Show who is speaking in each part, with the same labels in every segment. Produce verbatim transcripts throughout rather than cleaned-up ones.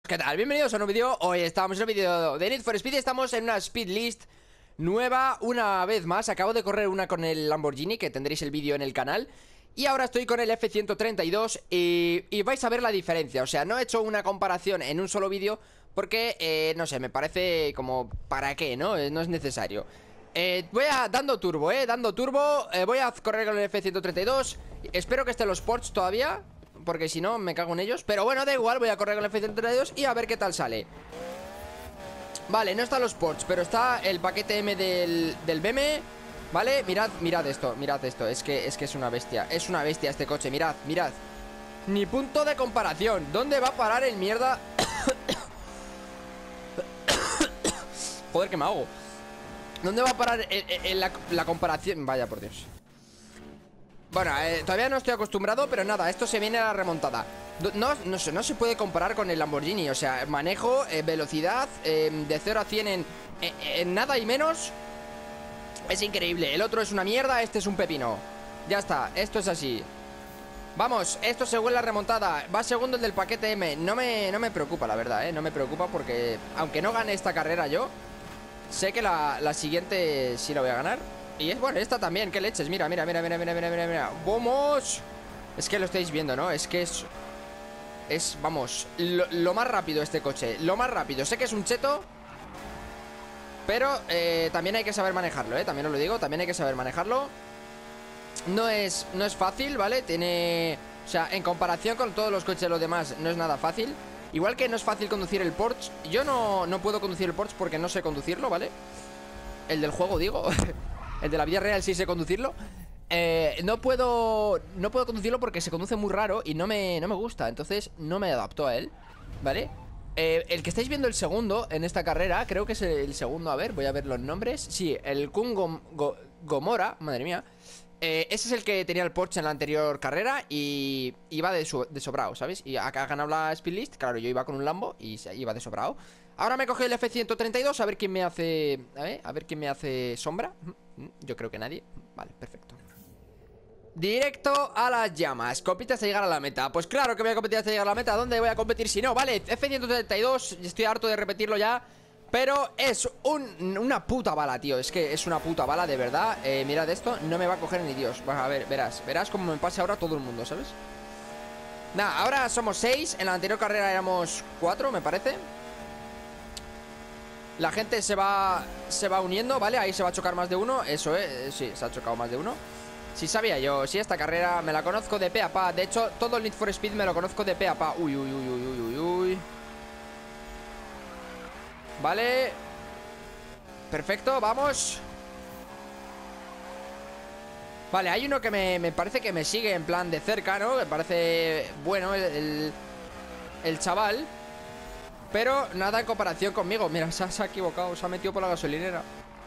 Speaker 1: ¿Qué tal? Bienvenidos a un nuevo vídeo. Hoy estamos en un vídeo de Need for Speed. Estamos en una speed list nueva una vez más. Acabo de correr una con el Lamborghini, que tendréis el vídeo en el canal. Y ahora estoy con el F ciento treinta y dos y, y vais a ver la diferencia. O sea, no he hecho una comparación en un solo vídeo porque, eh, no sé, me parece como... ¿para qué? ¿No? Eh, no es necesario. eh, Voy a... dando turbo, eh Dando turbo, eh, voy a correr con el F ciento treinta y dos. Espero que estén los Porsche todavía, porque si no me cago en ellos. Pero bueno, da igual, voy a correr con el F ciento treinta y dos y a ver qué tal sale. Vale, no están los Porsche, pero está el paquete M del, del B M. Vale, mirad, mirad esto, mirad esto. Es que, es que es una bestia, es una bestia este coche, mirad, mirad. Ni punto de comparación. ¿Dónde va a parar el mierda? Joder, que me ahogo. ¿Dónde va a parar el, el, el, la, la comparación? Vaya, por Dios. Bueno, eh, todavía no estoy acostumbrado, pero nada, esto se viene a la remontada. No, no, sé, no se puede comparar con el Lamborghini. O sea, manejo, eh, velocidad, eh, de cero a cien en, en, en nada y menos. Es increíble, el otro es una mierda, este es un pepino. Ya está, esto es así. Vamos, esto se huele a remontada. Va segundo el del paquete M. No me, no me preocupa, la verdad, eh No me preocupa porque, aunque no gane esta carrera yo, sé que la, la siguiente sí la voy a ganar. Y es bueno, esta también, qué leches. Mira, mira, mira, mira, mira, mira, mira, mira. ¡Vamos! Es que lo estáis viendo, ¿no? Es que es... Es, vamos, lo, lo más rápido este coche. Lo más rápido, sé que es un cheto, pero eh, también hay que saber manejarlo, ¿eh? También os lo digo, también hay que saber manejarlo. No es, no es fácil, ¿vale? Tiene... O sea, en comparación con todos los coches de los demás, no es nada fácil. Igual que no es fácil conducir el Porsche. Yo no, no puedo conducir el Porsche porque no sé conducirlo, ¿vale? El del juego, digo. El de la vida real sí sé conducirlo. eh, No puedo... No puedo conducirlo porque se conduce muy raro y no me, no me gusta. Entonces no me adapto a él, ¿vale? Eh, el que estáis viendo el segundo en esta carrera, creo que es el segundo, a ver, voy a ver los nombres. Sí, el Kun Gom Go Gomora, madre mía. eh, Ese es el que tenía el Porsche en la anterior carrera y iba de, so de sobrado, ¿sabes? Y acá ha ganado la speed list, claro, yo iba con un Lambo y iba de sobrado. Ahora me coge el F ciento treinta y dos, a ver quién me hace... A ver, a ver quién me hace sombra. Yo creo que nadie. Vale, perfecto. Directo a las llamas. Compite hasta llegar a la meta. Pues claro que voy a competir hasta llegar a la meta. ¿Dónde voy a competir si no? Vale, F ciento treinta y dos. Estoy harto de repetirlo ya, pero es un, una puta bala, tío. Es que es una puta bala, de verdad. eh, Mirad esto, no me va a coger ni Dios. Bueno, a ver, verás, verás como me pase ahora todo el mundo, ¿sabes? Nada, ahora somos seis. En la anterior carrera éramos cuatro, me parece. La gente se va Se va uniendo, ¿vale? Ahí se va a chocar más de uno. Eso, eh, sí, se ha chocado más de uno. Si sabía yo, si esta carrera me la conozco de pe a pa. De hecho, todo el Need for Speed me lo conozco de pe a pa. Uy, uy, uy, uy, uy, uy, uy. Vale. Perfecto, vamos. Vale, hay uno que me, me parece que me sigue en plan de cerca, ¿no? Me parece bueno el, el, el chaval. Pero nada en comparación conmigo. Mira, se ha, se ha equivocado, se ha metido por la gasolinera.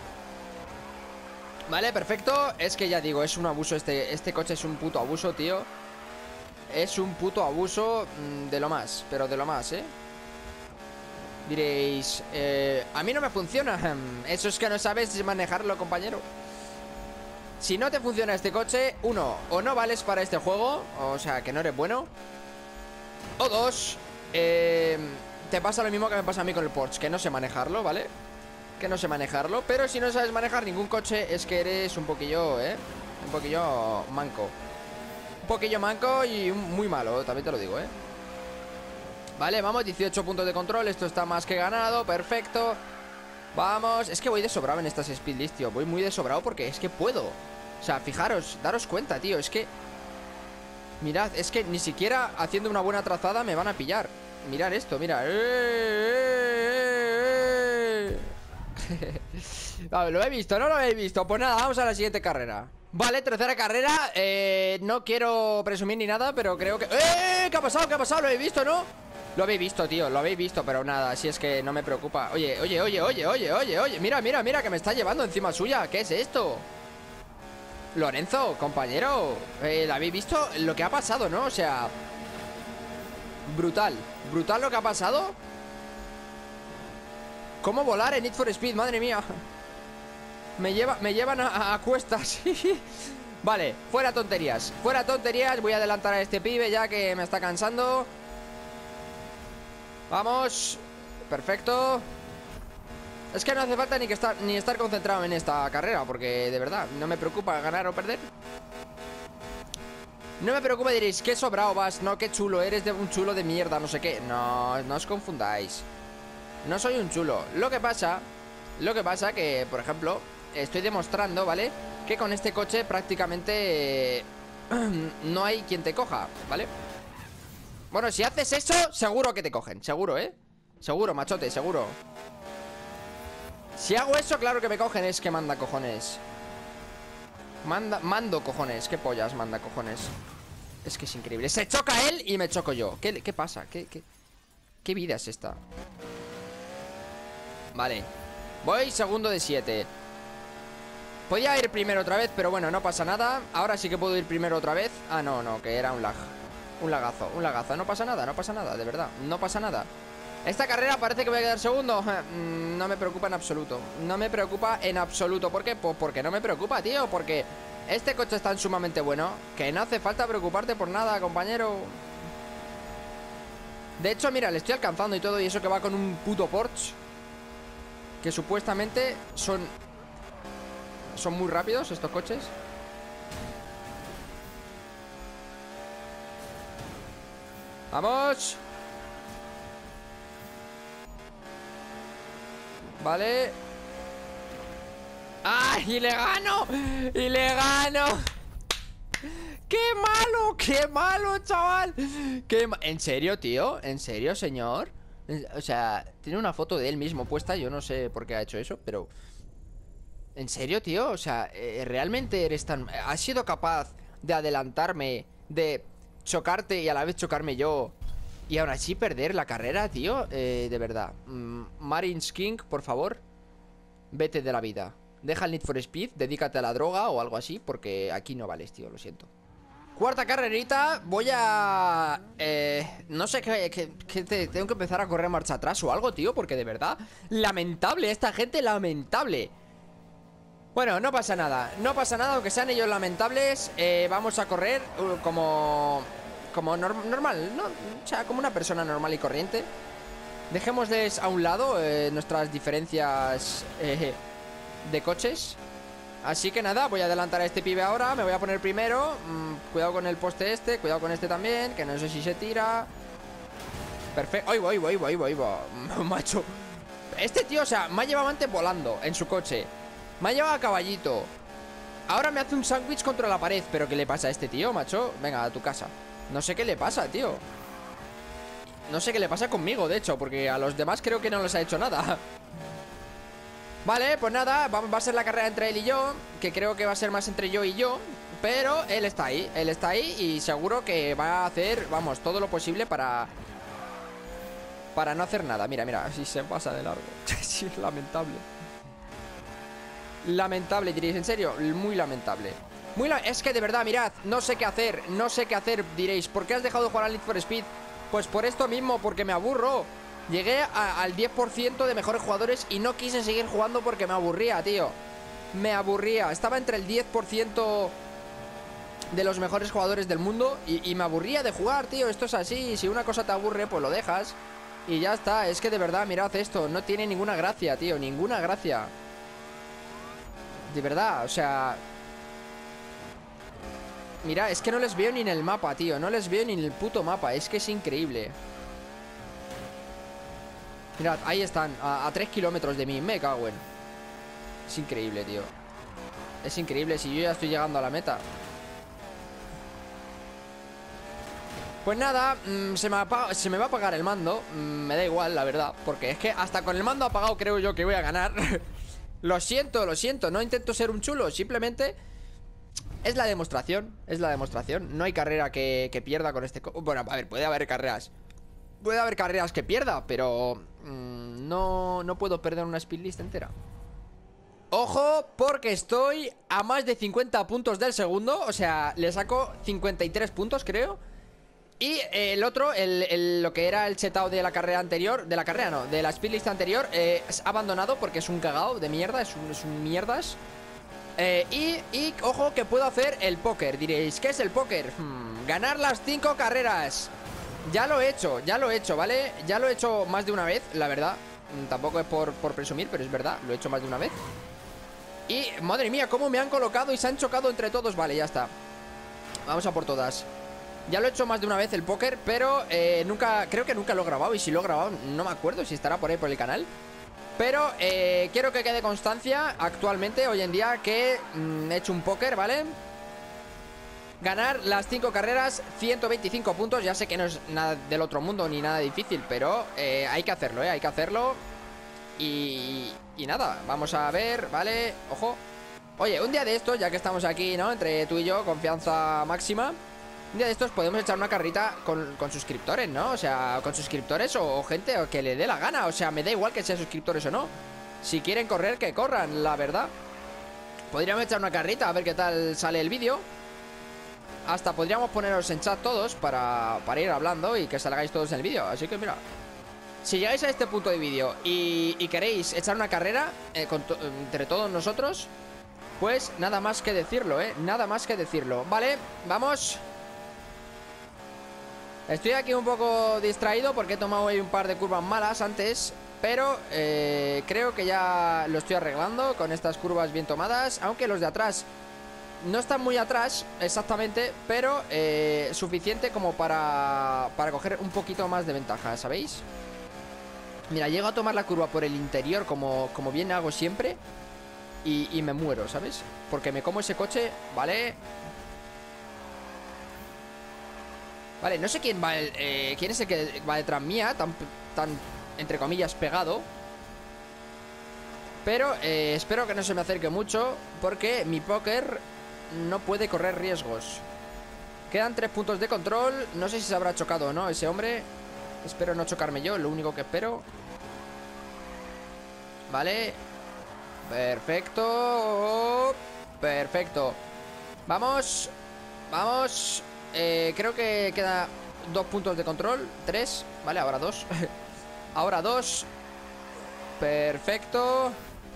Speaker 1: Vale, perfecto. Es que ya digo, es un abuso este, este coche es un puto abuso, tío. Es un puto abuso mmm, de lo más, pero de lo más, ¿eh? Diréis, eh, a mí no me funciona. Eso es que no sabes manejarlo, compañero. Si no te funciona este coche, uno, o no vales para este juego, o sea, que no eres bueno. O dos, eh, te pasa lo mismo que me pasa a mí con el Porsche, que no sé manejarlo, ¿vale? Que no sé manejarlo, pero si no sabes manejar ningún coche es que eres un poquillo, ¿eh? Un poquillo manco. Un poquillo manco y muy malo, también te lo digo, ¿eh? Vale, vamos, dieciocho puntos de control, esto está más que ganado, perfecto. Vamos, es que voy de sobrado en estas speed list, tío. Voy muy de sobrado porque es que puedo. O sea, fijaros, daros cuenta, tío, es que... Mirad, es que ni siquiera haciendo una buena trazada me van a pillar. Mirad esto, mira. Vale, lo he visto, no lo he visto. Pues nada, vamos a la siguiente carrera. Vale, tercera carrera. eh, No quiero presumir ni nada, pero creo que... ¡Eh! ¿Qué ha pasado? ¿Qué ha pasado? Lo he visto, ¿no? Lo habéis visto, tío, lo habéis visto, pero nada, si es que no me preocupa. Oye, oye, oye, oye, oye, oye, oye. Mira, mira, mira, que me está llevando encima suya. ¿Qué es esto? Lorenzo, compañero, eh, ¿lo habéis visto? Lo que ha pasado, ¿no? O sea... Brutal, brutal lo que ha pasado. ¿Cómo volar en Need for Speed? Madre mía. Me, lleva, me llevan a, a cuestas. Vale, fuera tonterías. Fuera tonterías, voy a adelantar a este pibe ya que me está cansando. Vamos. Perfecto. Es que no hace falta ni que estar, ni estar concentrado en esta carrera, porque de verdad no me preocupa ganar o perder. No me preocupa, diréis, qué sobrado vas. No, qué chulo, eres de un chulo de mierda, no sé qué. No, no os confundáis. No soy un chulo. Lo que pasa, lo que pasa que, por ejemplo, estoy demostrando, ¿vale? Que con este coche prácticamente eh, no hay quien te coja, ¿vale? Bueno, si haces eso, seguro que te cogen, seguro, ¿eh? Seguro, machote, seguro. Si hago eso, claro que me cogen. Es que manda cojones. Manda, mando cojones. ¿Qué pollas manda cojones? Es que es increíble. Se choca él y me choco yo. ¿Qué, qué pasa? ¿Qué, qué, ¿Qué vida es esta? Vale. Voy segundo de siete. Podía ir primero otra vez, pero bueno, no pasa nada. Ahora sí que puedo ir primero otra vez. Ah, no, no, que era un lag. Un lagazo, un lagazo. No pasa nada, no pasa nada, de verdad. No pasa nada. Esta carrera parece que voy a quedar segundo. No me preocupa en absoluto. No me preocupa en absoluto. ¿Por qué? Pues porque no me preocupa, tío. Porque este coche es tan sumamente bueno que no hace falta preocuparte por nada, compañero. De hecho, mira, le estoy alcanzando y todo. Y eso que va con un puto Porsche, que supuestamente son Son muy rápidos estos coches. ¡Vamos! Vale. ¡Ah! ¡Y le gano! ¡Y le gano! ¡Qué malo! ¡Qué malo, chaval! ¡Qué ma ¿En serio, tío? ¿En serio, señor? O sea, tiene una foto de él mismo puesta. Yo no sé por qué ha hecho eso, pero... ¿En serio, tío? O sea, eh, ¿realmente eres tan... ¿Has sido capaz de adelantarme, de chocarte y a la vez chocarme yo, y aún así perder la carrera, tío? Eh, de verdad. Mm, Marines King, por favor, vete de la vida. Deja el Need for Speed, dedícate a la droga o algo así, porque aquí no vales, tío, lo siento. Cuarta carrerita, voy a... Eh, no sé, qué, qué, qué te, tengo que empezar a correr marcha atrás o algo, tío, porque de verdad, lamentable, esta gente, lamentable. Bueno, no pasa nada, no pasa nada, aunque sean ellos lamentables. eh, Vamos a correr uh, como... Como norm normal, ¿no? O sea, como una persona normal y corriente. Dejémosles a un lado eh, nuestras diferencias eh, de coches. Así que nada, voy a adelantar a este pibe ahora. Me voy a poner primero. mm, Cuidado con el poste este, cuidado con este también, que no sé si se tira. Perfecto, ¡ay, voy, voy, voy, voy, voy! Macho, este tío, o sea, me ha llevado antes volando en su coche. Me ha llevado a caballito. Ahora me hace un sándwich contra la pared. ¿Pero qué le pasa a este tío, macho? Venga, a tu casa. No sé qué le pasa, tío. No sé qué le pasa conmigo, de hecho, porque a los demás creo que no les ha hecho nada. Vale, pues nada, va, va a ser la carrera entre él y yo, que creo que va a ser más entre yo y yo. Pero él está ahí, él está ahí y seguro que va a hacer, vamos, todo lo posible para... Para no hacer nada. Mira, mira, si se pasa de largo. Sí, es lamentable. Lamentable, diréis, ¿en serio? Muy lamentable. Muy la Es que de verdad, mirad, no sé qué hacer. No sé qué hacer, diréis. ¿Por qué has dejado de jugar al Need for Speed? Pues por esto mismo, porque me aburro. Llegué a, al diez por ciento de mejores jugadores y no quise seguir jugando porque me aburría, tío. Me aburría. Estaba entre el diez por ciento de los mejores jugadores del mundo y, y me aburría de jugar, tío. Esto es así. Si una cosa te aburre, pues lo dejas y ya está. Es que de verdad, mirad esto. No tiene ninguna gracia, tío. Ninguna gracia. De verdad, o sea... Mira, es que no les veo ni en el mapa, tío. No les veo ni en el puto mapa. Es que es increíble. Mirad, ahí están, a, a tres kilómetros de mí. Me cago en... Es increíble, tío. Es increíble, si yo ya estoy llegando a la meta. Pues nada, mmm, se, me apaga, se me va a apagar el mando. mmm, Me da igual, la verdad, porque es que hasta con el mando apagado creo yo que voy a ganar. Lo siento, lo siento, no intento ser un chulo. Simplemente es la demostración. Es la demostración, no hay carrera que, que pierda con este... Bueno, a ver, puede haber carreras Puede haber carreras que pierda, pero mmm, no, no puedo perder una speed list entera. Ojo, porque estoy a más de cincuenta puntos del segundo. O sea, le saco cincuenta y tres puntos, creo. Y el otro, el, el, lo que era el chetao de la carrera anterior, de la carrera no, de la speedlist anterior, eh, es abandonado porque es un cagao de mierda, es un, es un mierdas. eh, y, y, ojo, que puedo hacer el póker. Diréis, ¿qué es el póker? Hmm, ganar las cinco carreras. Ya lo he hecho, ya lo he hecho, ¿vale? Ya lo he hecho más de una vez, la verdad. Tampoco es por, por presumir, pero es verdad, lo he hecho más de una vez. Y, madre mía, cómo me han colocado y se han chocado entre todos. Vale, ya está. Vamos a por todas. Ya lo he hecho más de una vez el póker, pero eh, nunca, creo que nunca lo he grabado. Y si lo he grabado, no me acuerdo si estará por ahí por el canal. Pero eh, quiero que quede constancia actualmente, hoy en día, que mm, he hecho un póker, ¿vale? Ganar las cinco carreras, ciento veinticinco puntos. Ya sé que no es nada del otro mundo ni nada difícil, pero eh, hay que hacerlo, ¿eh? Hay que hacerlo. Y, y nada, vamos a ver, ¿vale? Ojo. Oye, un día de estos, ya que estamos aquí, ¿no? Entre tú y yo, confianza máxima. Un día de estos podemos echar una carrita con, con suscriptores, ¿no? O sea, con suscriptores o, o gente que le dé la gana. O sea, me da igual que sean suscriptores o no. Si quieren correr, que corran, la verdad. Podríamos echar una carrita a ver qué tal sale el vídeo. Hasta podríamos poneros en chat todos para, para ir hablando y que salgáis todos en el vídeo. Así que mira, si llegáis a este punto de vídeo y, y queréis echar una carrera eh, con to entre todos nosotros, pues nada más que decirlo, ¿eh? Nada más que decirlo. Vale, vamos. Estoy aquí un poco distraído porque he tomado ahí un par de curvas malas antes, pero eh, creo que ya lo estoy arreglando con estas curvas bien tomadas. Aunque los de atrás no están muy atrás exactamente, pero eh, suficiente como para, para coger un poquito más de ventaja, ¿sabéis? Mira, llego a tomar la curva por el interior como, como bien hago siempre y, y me muero, ¿sabes? Porque me como ese coche, ¿vale? Vale, no sé quién va el, eh, quién es el que va detrás mía, tan, tan entre comillas, pegado. Pero eh, espero que no se me acerque mucho, porque mi póker no puede correr riesgos. Quedan tres puntos de control. No sé si se habrá chocado o no ese hombre. Espero no chocarme yo, lo único que espero. Vale. Perfecto. Perfecto. Vamos. Vamos. eh, Creo que queda dos puntos de control. Tres, vale, ahora dos. Ahora dos. Perfecto.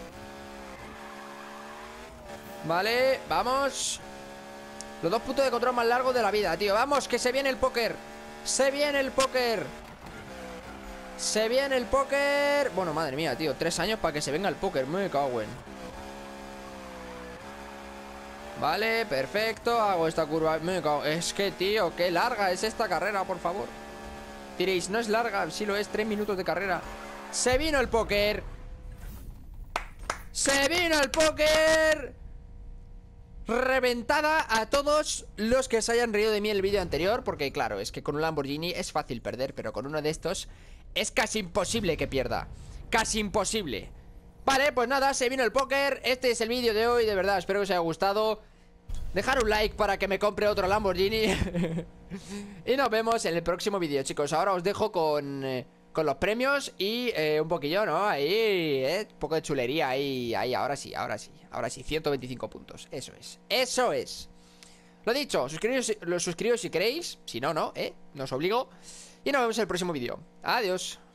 Speaker 1: Vale, vamos. Los dos puntos de control más largos de la vida, tío. Vamos, que se viene el póker. Se viene el póker. Se viene el póker. Bueno, madre mía, tío, tres años para que se venga el póker. Me cago en. Vale, perfecto. Hago esta curva. Me cago. Es que, tío, qué larga es esta carrera, por favor. Diréis, no es larga, sí lo es, tres minutos de carrera. Se vino el póker. Se vino el póker. Reventada a todos los que se hayan reído de mí en el vídeo anterior. Porque claro, es que con un Lamborghini es fácil perder, pero con uno de estos es casi imposible que pierda. Casi imposible. Vale, pues nada, se vino el póker. Este es el vídeo de hoy, de verdad, espero que os haya gustado. Dejar un like para que me compre otro Lamborghini. Y nos vemos en el próximo vídeo, chicos. Ahora os dejo con, eh, con los premios y eh, un poquillo, ¿no? Ahí, eh, un poco de chulería ahí, ahí, ahora sí, ahora sí. Ahora sí, ciento veinticinco puntos, eso es, eso es. Lo dicho, suscribiros, lo suscribís si queréis. Si no, no, eh, no os obligo. Y nos vemos en el próximo vídeo. Adiós.